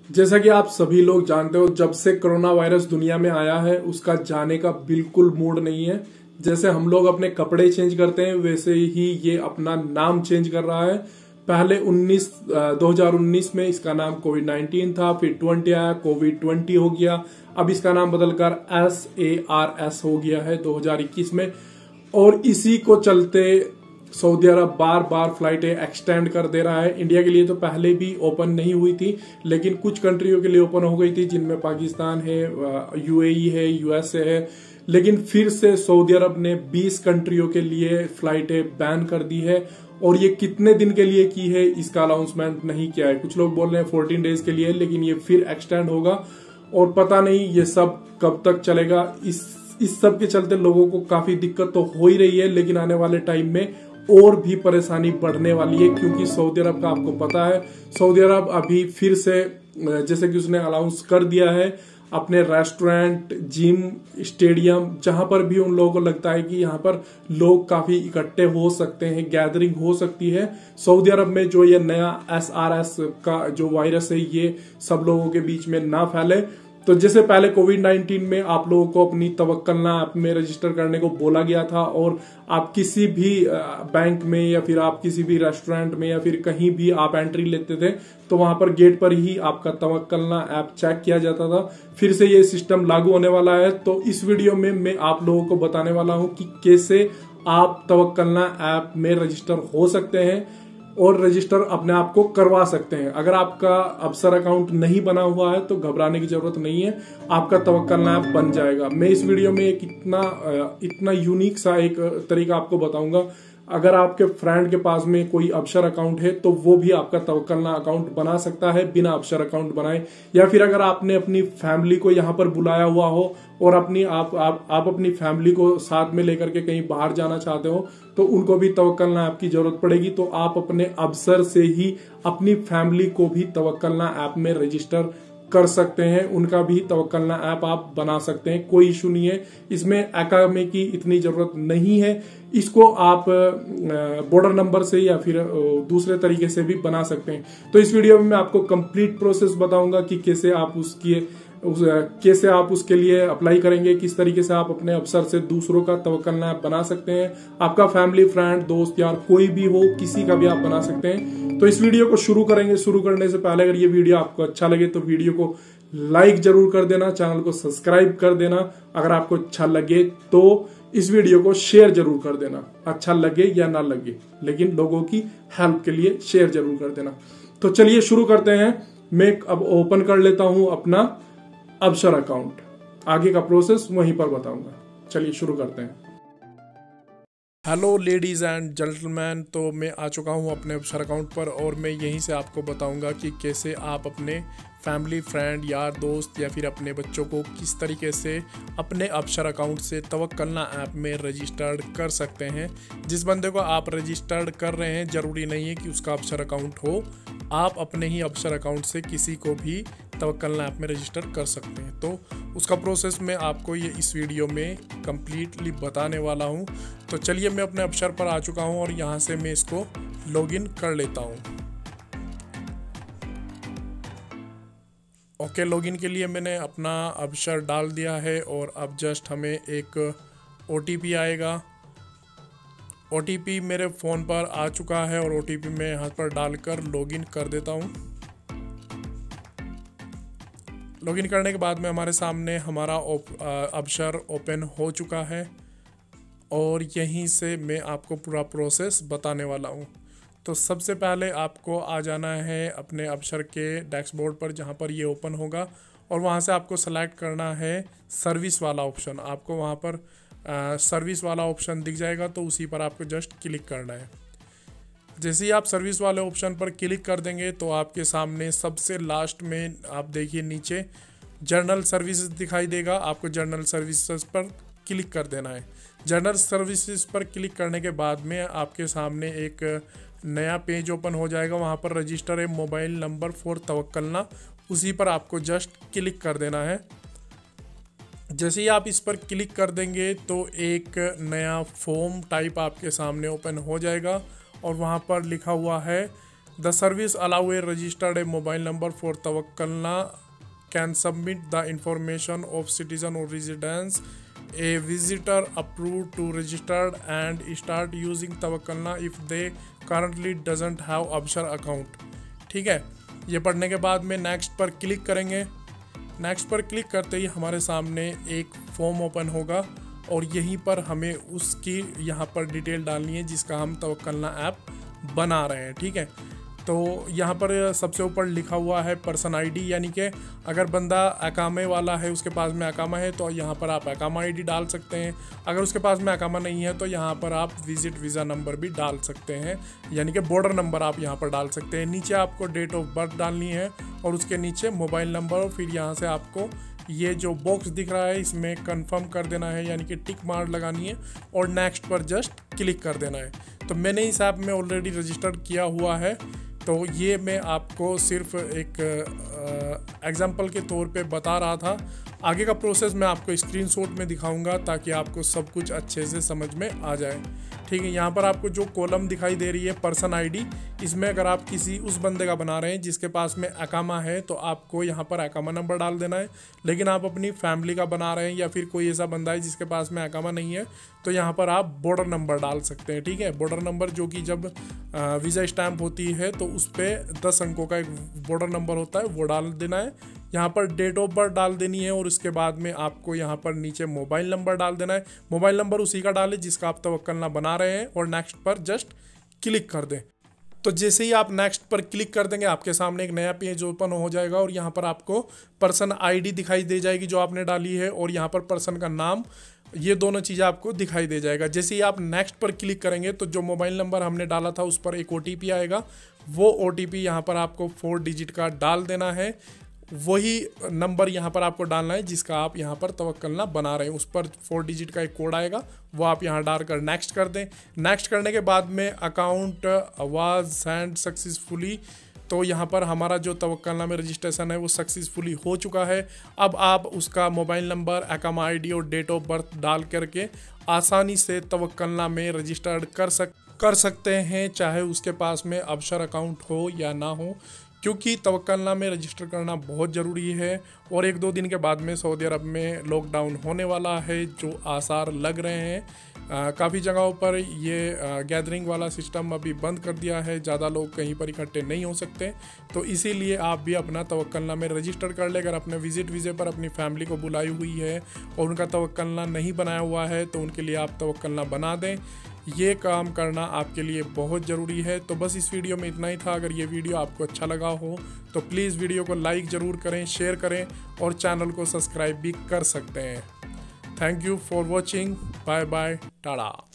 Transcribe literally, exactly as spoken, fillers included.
जैसा कि आप सभी लोग जानते हो, जब से कोरोना वायरस दुनिया में आया है उसका जाने का बिल्कुल मूड नहीं है। जैसे हम लोग अपने कपड़े चेंज करते हैं वैसे ही ये अपना नाम चेंज कर रहा है। पहले उन्नीस दो हज़ार उन्नीस में इसका नाम कोविड नाइन्टीन था, फिर ट्वेंटी आया, कोविड ट्वेंटी हो गया, अब इसका नाम बदलकर एस ए आर एस हो गया है दो हज़ार इक्कीस में। और इसी को चलते सऊदी अरब बार बार फ्लाइटें एक्सटेंड कर दे रहा है। इंडिया के लिए तो पहले भी ओपन नहीं हुई थी, लेकिन कुछ कंट्रियों के लिए ओपन हो गई थी, जिनमें पाकिस्तान है, यूएई है, यूएसए है। लेकिन फिर से सऊदी अरब ने बीस कंट्रियों के लिए फ्लाइटें बैन कर दी है, और ये कितने दिन के लिए की है इसका अनाउंसमेंट नहीं किया है। कुछ लोग बोल रहे हैं फोर्टीन डेज के लिए, लेकिन ये फिर एक्सटेंड होगा और पता नहीं ये सब कब तक चलेगा। इस इस सब के चलते लोगों को काफी दिक्कत तो हो ही रही है, लेकिन आने वाले टाइम में और भी परेशानी बढ़ने वाली है, क्योंकि सऊदी अरब का आपको पता है, सऊदी अरब अभी फिर से जैसे कि उसने अनाउंस कर दिया है अपने रेस्टोरेंट, जिम, स्टेडियम, जहां पर भी उन लोगों को लगता है कि यहां पर लोग काफी इकट्ठे हो सकते हैं, गैदरिंग हो सकती है, सऊदी अरब में जो ये नया एस आर एस का जो वायरस है ये सब लोगों के बीच में ना फैले। तो जैसे पहले कोविड नाइन्टीन में आप लोगों को अपनी तवक्कलना ऐप में रजिस्टर करने को बोला गया था, और आप किसी भी बैंक में या फिर आप किसी भी रेस्टोरेंट में या फिर कहीं भी आप एंट्री लेते थे तो वहां पर गेट पर ही आपका तवक्कलना ऐप चेक किया जाता था। फिर से ये सिस्टम लागू होने वाला है। तो इस वीडियो में मैं आप लोगों को बताने वाला हूं कि कैसे आप तवक्कलना ऐप में रजिस्टर हो सकते हैं और रजिस्टर अपने आप को करवा सकते हैं। अगर आपका अफसर अकाउंट नहीं बना हुआ है तो घबराने की जरूरत नहीं है, आपका तवक्कलना ऐप बन जाएगा। मैं इस वीडियो में एक इतना इतना यूनिक सा एक तरीका आपको बताऊंगा। अगर आपके फ्रेंड के पास में कोई अफसर अकाउंट है तो वो भी आपका तवक्कलना अकाउंट बना सकता है बिना अफसर अकाउंट बनाए, या फिर अगर आपने अपनी फैमिली को यहाँ पर बुलाया हुआ हो और अपनी आप आप, आप अपनी फैमिली को साथ में लेकर के कहीं बाहर जाना चाहते हो तो उनको भी तवक्कलना ऐप की जरूरत पड़ेगी। तो आप अपने अफसर से ही अपनी फैमिली को भी तवक्कलना ऐप में रजिस्टर कर सकते हैं, उनका भी तवक्कलना ऐप आप बना सकते हैं, कोई इशू नहीं है। इसमें अकामे की इतनी जरूरत नहीं है। इसको आप बॉर्डर नंबर से या फिर दूसरे तरीके से भी बना सकते हैं। तो इस वीडियो में मैं आपको कंप्लीट प्रोसेस बताऊंगा कि कैसे आप उसकी उस, कैसे आप उसके लिए अप्लाई करेंगे, किस तरीके से आप अपने अफसर से दूसरों का तवक्कलना ऐप बना सकते हैं। आपका फैमिली, फ्रेंड, दोस्त, यार कोई भी हो, किसी का भी आप बना सकते हैं। तो इस वीडियो को शुरू करेंगे। शुरू करने से पहले अगर ये वीडियो आपको अच्छा लगे तो वीडियो को लाइक जरूर कर देना, चैनल को सब्सक्राइब कर देना। अगर आपको अच्छा लगे तो इस वीडियो को शेयर जरूर कर देना, अच्छा लगे या ना लगे, लेकिन लोगों की हेल्प के लिए शेयर जरूर कर देना। तो चलिए शुरू करते हैं। मैं अब ओपन कर लेता हूं अपना अफसर अकाउंट, आगे का प्रोसेस वहीं पर बताऊंगा। चलिए शुरू करते हैं। हेलो लेडीज़ एंड जेंटलमैन, तो मैं आ चुका हूं अपने अफसर अकाउंट पर, और मैं यहीं से आपको बताऊंगा कि कैसे आप अपने फैमिली, फ्रेंड, यार, दोस्त या फिर अपने बच्चों को किस तरीके से अपने अफसर अकाउंट से तवक्कलना ऐप में रजिस्टर्ड कर सकते हैं। जिस बंदे को आप रजिस्टर्ड कर रहे हैं ज़रूरी नहीं है कि उसका अफसर अकाउंट हो, आप अपने ही अफसर अकाउंट से किसी को भी तवक्कलना ऐप में रजिस्टर कर सकते हैं। तो उसका प्रोसेस मैं आपको ये इस वीडियो में कम्प्लीटली बताने वाला हूँ। तो चलिए मैं अपने अफसर पर आ चुका हूँ और यहाँ से मैं इसको लॉगिन कर लेता हूँ। ओके, लॉगिन के लिए मैंने अपना अफसर डाल दिया है, और अब जस्ट हमें एक ओ टी पी आएगा। ओ टी पी मेरे फ़ोन पर आ चुका है और ओ टी पी मैं यहाँ पर डालकर लॉगिन कर देता हूँ। लॉगिन करने के बाद में हमारे सामने हमारा अफसर ओपन हो चुका है, और यहीं से मैं आपको पूरा प्रोसेस बताने वाला हूँ। तो सबसे पहले आपको आ जाना है अपने अफसर के डैशबोर्ड पर, जहाँ पर ये ओपन होगा, और वहाँ से आपको सेलेक्ट करना है सर्विस वाला ऑप्शन। आपको वहाँ पर आ, सर्विस वाला ऑप्शन दिख जाएगा, तो उसी पर आपको जस्ट क्लिक करना है। जैसे ही आप सर्विस वाले ऑप्शन पर क्लिक कर देंगे तो आपके सामने सबसे लास्ट में आप देखिए नीचे जनरल सर्विसेज दिखाई देगा। आपको जनरल सर्विसेज पर क्लिक कर देना है। जनरल सर्विसेज पर क्लिक करने के बाद में आपके सामने एक नया पेज ओपन हो जाएगा। वहाँ पर register a mobile number for Tawakkalna, उसी पर आपको जस्ट क्लिक कर देना है। जैसे ही आप इस पर क्लिक कर देंगे तो एक नया फॉर्म टाइप आपके सामने ओपन हो जाएगा, और वहाँ पर लिखा हुआ है the service allow a registered a mobile number for Tawakkalna can submit the information of citizen और residence a visitor approve to registered and start using Tawakkalna if they currently doesn't have Absher account. ठीक है, ये पढ़ने के बाद में next पर click करेंगे। नेक्स्ट पर क्लिक करते ही हमारे सामने एक फॉर्म ओपन होगा और यहीं पर हमें उसकी यहाँ पर डिटेल डालनी है जिसका हम तवक्कलना ऐप बना रहे हैं। ठीक है, तो यहाँ पर सबसे ऊपर लिखा हुआ है पर्सन आईडी, यानी कि अगर बंदा अकामे वाला है, उसके पास में अकामा है तो यहाँ पर आप अकामा आईडी डाल सकते हैं। अगर उसके पास में अकामा नहीं है तो यहाँ पर आप विजिट वीज़ा नंबर भी डाल सकते हैं, यानी कि बॉर्डर नंबर आप यहाँ पर डाल सकते हैं। नीचे आपको डेट ऑफ बर्थ डालनी है और उसके नीचे मोबाइल नंबर, और फिर यहाँ से आपको ये जो बॉक्स दिख रहा है इसमें कंफर्म कर देना है, यानी कि टिक मार्क लगानी है और नेक्स्ट पर जस्ट क्लिक कर देना है। तो मैंने इस ऐप में ऑलरेडी रजिस्टर्ड किया हुआ है, तो ये मैं आपको सिर्फ एक एग्जांपल के तौर पे बता रहा था। आगे का प्रोसेस मैं आपको स्क्रीनशॉट में दिखाऊंगा ताकि आपको सब कुछ अच्छे से समझ में आ जाए। ठीक है, यहाँ पर आपको जो कॉलम दिखाई दे रही है पर्सन आईडी, इसमें अगर आप किसी उस बंदे का बना रहे हैं जिसके पास में अकामा है तो आपको यहाँ पर अकामा नंबर डाल देना है। लेकिन आप अपनी फैमिली का बना रहे हैं या फिर कोई ऐसा बंदा है जिसके पास में अकामा नहीं है तो यहाँ पर आप बॉर्डर नंबर डाल सकते हैं। ठीक है, बॉर्डर नंबर जो कि जब वीज़ा स्टैंप होती है तो उस पर दस अंकों का एक बॉर्डर नंबर होता है, वो डाल देना है। यहाँ पर डेट ऑफ बर्थ डाल देनी है और उसके बाद में आपको यहाँ पर नीचे मोबाइल नंबर डाल देना है। मोबाइल नंबर उसी का डालें जिसका आप तवक्कलना बना रहे हैं और नेक्स्ट पर जस्ट क्लिक कर दें। तो जैसे ही आप नेक्स्ट पर क्लिक कर देंगे आपके सामने एक नया पेज ओपन हो जाएगा और यहाँ पर आपको पर्सन आईडी दिखाई दे जाएगी जो आपने डाली है, और यहाँ पर पर्सन का नाम, ये दोनों चीज़ें आपको दिखाई दे जाएगा। जैसे ही आप नेक्स्ट पर क्लिक करेंगे तो जो मोबाइल नंबर हमने डाला था उस पर एक ओ टी पी आएगा। वो ओ टी पी यहाँ पर आपको फोर डिजिट का डाल देना है। वही नंबर यहाँ पर आपको डालना है जिसका आप यहाँ पर तवक्कलना बना रहे हैं। उस पर फोर डिजिट का एक कोड आएगा, वो आप यहाँ डालकर नेक्स्ट कर दें। नेक्स्ट करने के बाद में अकाउंट वाज सेंड सक्सेसफुली, तो यहाँ पर हमारा जो तवक्कलना में रजिस्ट्रेशन है वो सक्सेसफुली हो चुका है। अब आप उसका मोबाइल नंबर, अकामा आईडी और डेट ऑफ बर्थ डाल करके आसानी से तवक्कलना में रजिस्टर्ड कर सक कर सकते हैं, चाहे उसके पास में अबशर अकाउंट हो या ना हो, क्योंकि तवक्कलना में रजिस्टर करना बहुत ज़रूरी है। और एक दो दिन के बाद में सऊदी अरब में लॉकडाउन होने वाला है, जो आसार लग रहे हैं। काफ़ी जगहों पर ये गैदरिंग वाला सिस्टम अभी बंद कर दिया है, ज़्यादा लोग कहीं पर इकट्ठे नहीं हो सकते, तो इसीलिए आप भी अपना तवक्कलना में रजिस्टर कर ले। अगर अपने विजिट वीज़े पर अपनी फैमिली को बुलाई हुई है और उनका तवक्कलना नहीं बनाया हुआ है तो उनके लिए आप तवक्कलना बना दें। ये काम करना आपके लिए बहुत ज़रूरी है। तो बस इस वीडियो में इतना ही था। अगर ये वीडियो आपको अच्छा लगा हो तो प्लीज़ वीडियो को लाइक ज़रूर करें, शेयर करें और चैनल को सब्सक्राइब भी कर सकते हैं। Thank you for watching, bye bye, Tata.